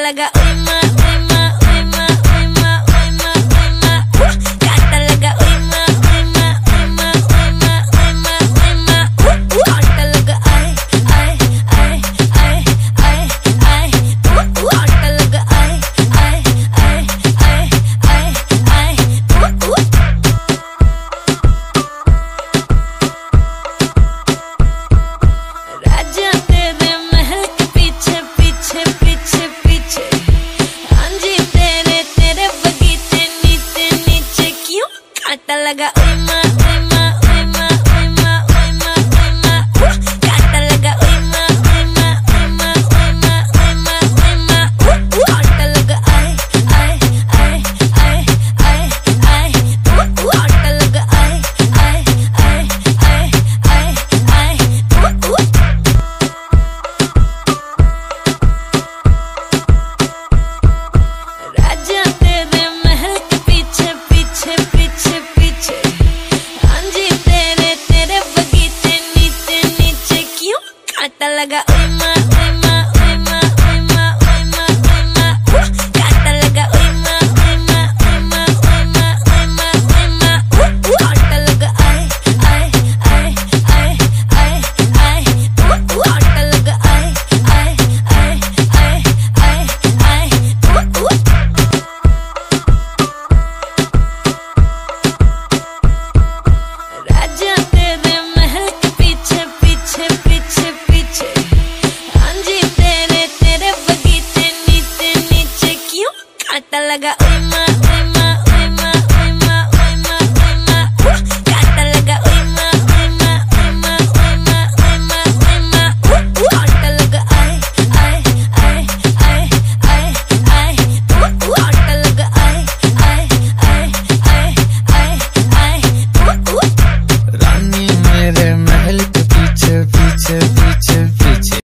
लगा ओए माँ ओए माँ ओए माँ ओए माँ ओए माँ ओए माँ कांटा लगा ओए माँ ओए माँ ओए माँ ओए माँ ओए माँ ओए माँ कांटा लगा आए आए आए आए आए आए कांटा लगा आए आए आए आए आए आए राजा तेरे महल के पीछे पीछे पीछे पीछे हांजी तेरे तेरे बगीचे नीचे नीचे क्यों कांटा लगा ओए माँ ओए माँ ओए माँ ओए माँ ओए माँ ओए माँ कांटा लगा ओए माँ ओए माँ ओए माँ ओए माँ ओए माँ ओए माँ कांटा लगा आए आए आए आए आए आए कांटा लगा आए आए आए आए आए आए राजा तेरे महल के पीछे पीछे पीछे पीछे हांजी तेरे तेरे बगीचे नीचे नीचे क्यों कांटा लगा ओए माँ ओए माँ ओए माँ ओए माँ ओए माँ ओए माँ कांटा लगा ओए माँ ओए माँ ओए माँ ओए माँ ओए माँ ओए माँ कांटा लगा आए आए आए आए आए आए कांटा लगा आए आए आए आए आए आए राजा तेरे महल के पीछे पीछे पीछे पीछे हांजी तेरे तेरे बगीचे नीचे नीचे क्यों कांटा लगा